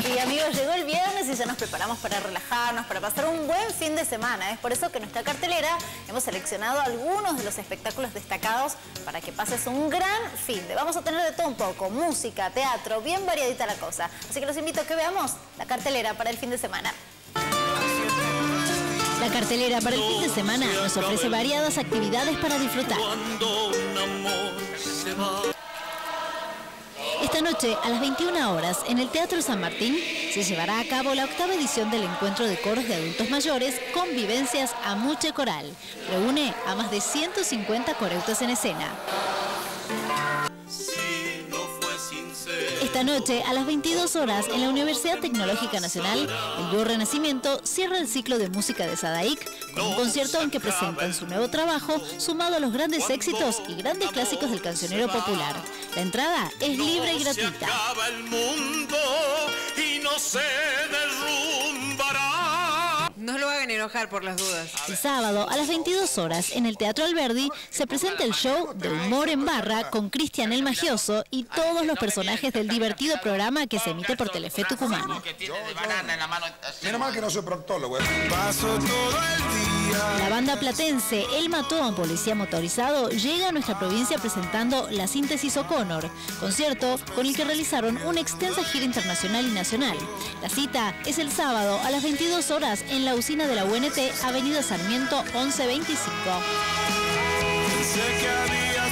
Y amigos, llegó el viernes y ya nos preparamos para relajarnos, para pasar un buen fin de semana. Es por eso que en nuestra cartelera hemos seleccionado algunos de los espectáculos destacados para que pases un gran fin de. Vamos a tener de todo un poco, música, teatro, bien variadita la cosa. Así que los invito a que veamos la cartelera para el fin de semana. La cartelera para el fin de semana nos ofrece variadas actividades para disfrutar. Esta noche, a las 21 horas, en el Teatro San Martín, se llevará a cabo la 8ª edición del Encuentro de Coros de Adultos Mayores Convivencias Amuche Coral. Reúne a más de 150 coreutas en escena. Esta noche, a las 22 horas, en la Universidad Tecnológica Nacional, el dúo Renacimiento cierra el ciclo de música de Sadaic con un concierto en que presentan su nuevo trabajo sumado a los grandes éxitos y grandes clásicos del cancionero popular. La entrada es libre y gratuita. No lo hagan enojar por las dudas. El sábado, a las 22 horas, en el Teatro Alberdi, se presenta el show de humor en barra con Cristian el Magioso y todos los personajes del divertido programa que se emite por Telefe Tucumán. Menos mal que no soy proctólogo. La banda platense El Matón, Policía Motorizado, llega a nuestra provincia presentando La Síntesis O'Connor, concierto con el que realizaron una extensa gira internacional y nacional. La cita es el sábado a las 22 horas en la usina de la UNT, Avenida Sarmiento 1125.